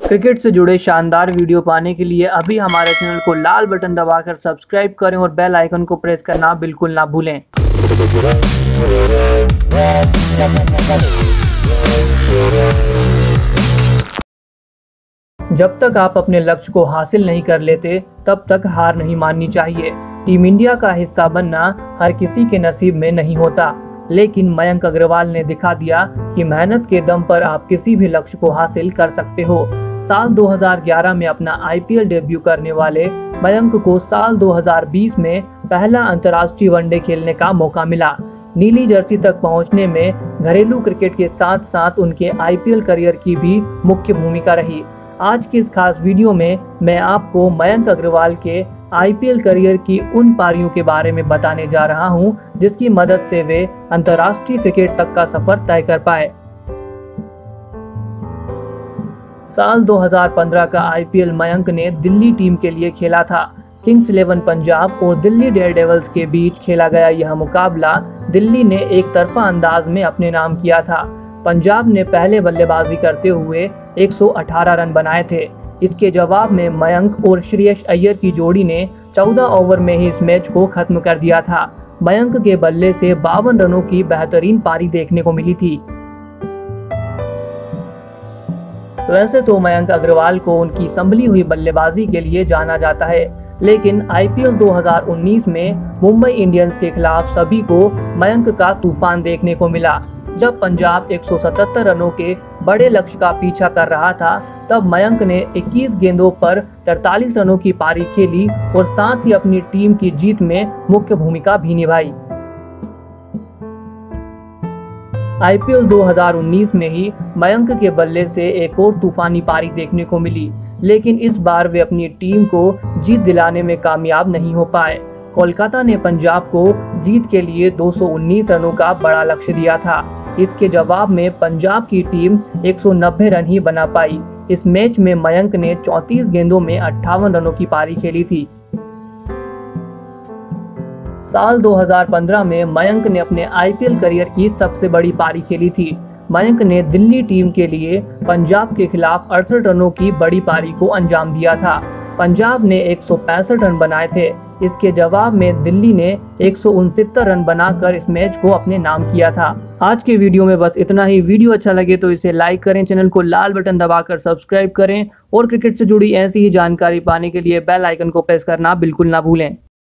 Cricket से जुड़े शानदार वीडियो पाने के लिए अभी हमारे चैनल को लाल बटन दबाकर सब्सक्राइब करें और बेल आइकन को प्रेस करना बिल्कुल ना भूलें। जब तक आप अपने लक्ष्य को हासिल नहीं कर लेते तब तक हार नहीं माननी चाहिए। टीम इंडिया का हिस्सा बनना हर किसी के नसीब में नहीं होता, लेकिन मयंक अग्रवाल ने दिखा दिया कि मेहनत के दम पर आप किसी भी लक्ष्य को हासिल कर सकते हो। साल 2011 में अपना आईपीएल डेब्यू करने वाले मयंक को साल 2020 में पहला अंतर्राष्ट्रीय वनडे खेलने का मौका मिला। नीली जर्सी तक पहुंचने में घरेलू क्रिकेट के साथ साथ उनके आईपीएल करियर की भी मुख्य भूमिका रही। आज की इस खास वीडियो में मैं आपको मयंक अग्रवाल के आईपीएल करियर की उन पारियों के बारे में बताने जा रहा हूं, जिसकी मदद से वे अंतर्राष्ट्रीय क्रिकेट तक का सफर तय कर पाए। साल 2015 का आईपीएल मयंक ने दिल्ली टीम के लिए खेला था। किंग्स 11 पंजाब और दिल्ली डेयरडेविल्स के बीच खेला गया यह मुकाबला दिल्ली ने एक तरफा अंदाज में अपने नाम किया था। पंजाब ने पहले बल्लेबाजी करते हुए 118 रन बनाए थे। इसके जवाब में मयंक और श्रेयस अय्यर की जोड़ी ने 14 ओवर में ही इस मैच को खत्म कर दिया था। मयंक के बल्ले से 52 रनों की बेहतरीन पारी देखने को मिली थी। वैसे तो मयंक अग्रवाल को उनकी संभली हुई बल्लेबाजी के लिए जाना जाता है, लेकिन आईपीएल 2019 में मुंबई इंडियंस के खिलाफ सभी को मयंक का तूफान देखने को मिला। जब पंजाब 177 रनों के बड़े लक्ष्य का पीछा कर रहा था, तब मयंक ने 21 गेंदों पर 43 रनों की पारी खेली और साथ ही अपनी टीम की जीत में मुख्य भूमिका भी निभाई। आईपीएल 2019 में ही मयंक के बल्ले से एक और तूफानी पारी देखने को मिली, लेकिन इस बार वे अपनी टीम को जीत दिलाने में कामयाब नहीं हो पाए। कोलकाता ने पंजाब को जीत के लिए 219 रनों का बड़ा लक्ष्य दिया था। इसके जवाब में पंजाब की टीम 190 रन ही बना पाई। इस मैच में मयंक ने 34 गेंदों में 58 रनों की पारी खेली थी। साल 2015 में मयंक ने अपने आईपीएल करियर की सबसे बड़ी पारी खेली थी। मयंक ने दिल्ली टीम के लिए पंजाब के खिलाफ 68 रनों की बड़ी पारी को अंजाम दिया था। पंजाब ने 165 रन बनाए थे। इसके जवाब में दिल्ली ने 169 रन बनाकर इस मैच को अपने नाम किया था। आज के वीडियो में बस इतना ही। वीडियो अच्छा लगे तो इसे लाइक करें, चैनल को लाल बटन दबाकर सब्सक्राइब करें और क्रिकेट से जुड़ी ऐसी ही जानकारी पाने के लिए बेल आइकन को प्रेस करना बिल्कुल ना भूलें।